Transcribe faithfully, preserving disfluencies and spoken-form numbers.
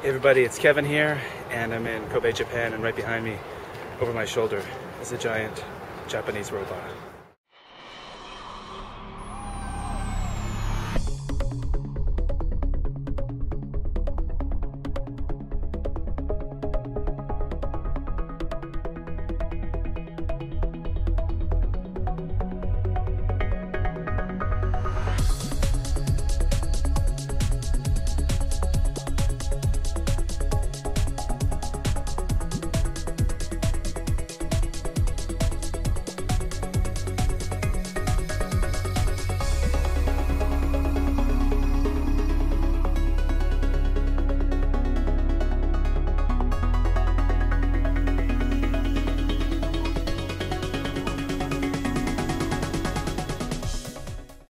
Hey everybody, it's Kevin here, and I'm in Kobe, Japan, and right behind me, over my shoulder, is a giant Japanese robot.